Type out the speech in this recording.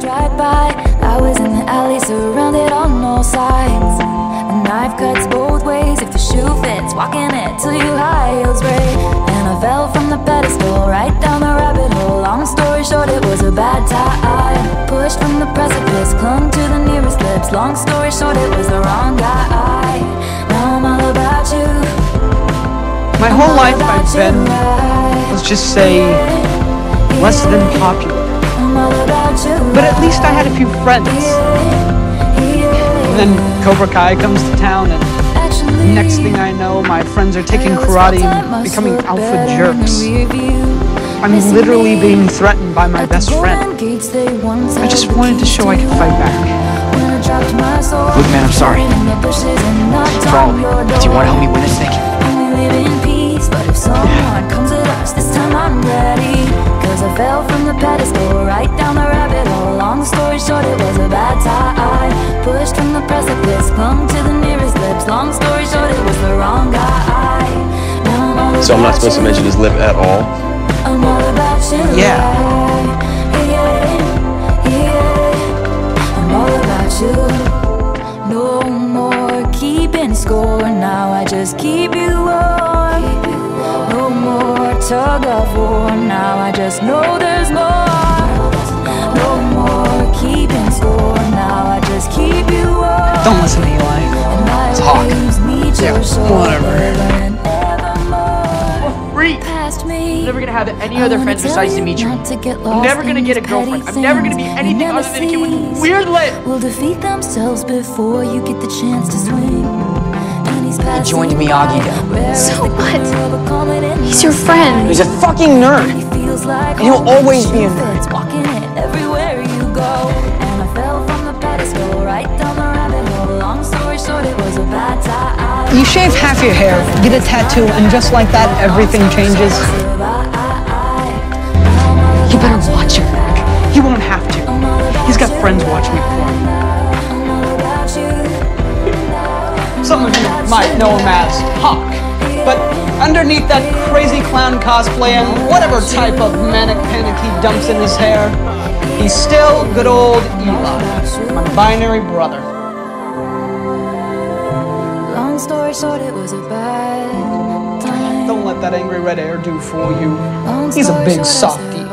drive by. I was in the alley, surrounded on all sides. A knife cuts both ways if the shoe fits. Walking it till you high heels break. And I fell from the pedestal right down the rabbit hole. Long story short, it was a bad time. Pushed from the precipice, clung to the nearest lips. Long story short, it was the wrong guy. Now I'm all about you. My whole life I've been, let's just say, less than popular. But at least I had a few friends. And then Cobra Kai comes to town, and next thing I know, my friends are taking karate and becoming alpha jerks. I'm literally being threatened by my best friend. I just wanted to show I could fight back. Look, man, I'm sorry. For all of it. Do you want to help me win this thing? But if someone comes at us, this time I'm ready. Cause I fell from the pedestal right down the rabbit hole. Long story short, it was a bad time. Pushed from the precipice, clung to the nearest lips. Long story short, it was the wrong guy. So I'm not supposed to mention his lip at all? I'm all about you. Yeah. I'm all about you. No more keeping score. Now I just keep you warm. No more tug of war. Now I just know there's more. No more keeping score. Now I just keep you warm. Don't listen to Eli. It's hawk. Yeah, whatever. Freak! I'm never gonna have any other friends besides Dimitri. I'm never gonna get a girlfriend. I'm never gonna be anything other than a kid with weird lip. Will defeat themselves before you get the chance to swing. He joined Miyagi. So what? He's your friend. He's a fucking nerd. And he'll always be a nerd. Walking it everywhere you go. And I fell from the pedestal right down the rabbit hole. Long story short, it was a bad time. You shave half your hair, get a tattoo, and just like that, everything changes. You better watch your back. He won't have to. He's got friends watching me for him. Some of you might know him as Hawk, but underneath that crazy clown cosplay and whatever type of manic panic he dumps in his hair, he's still good old Eli, my binary brother. Long story short, it was a bad time. Don't let that angry red hair do for you. He's a big softie.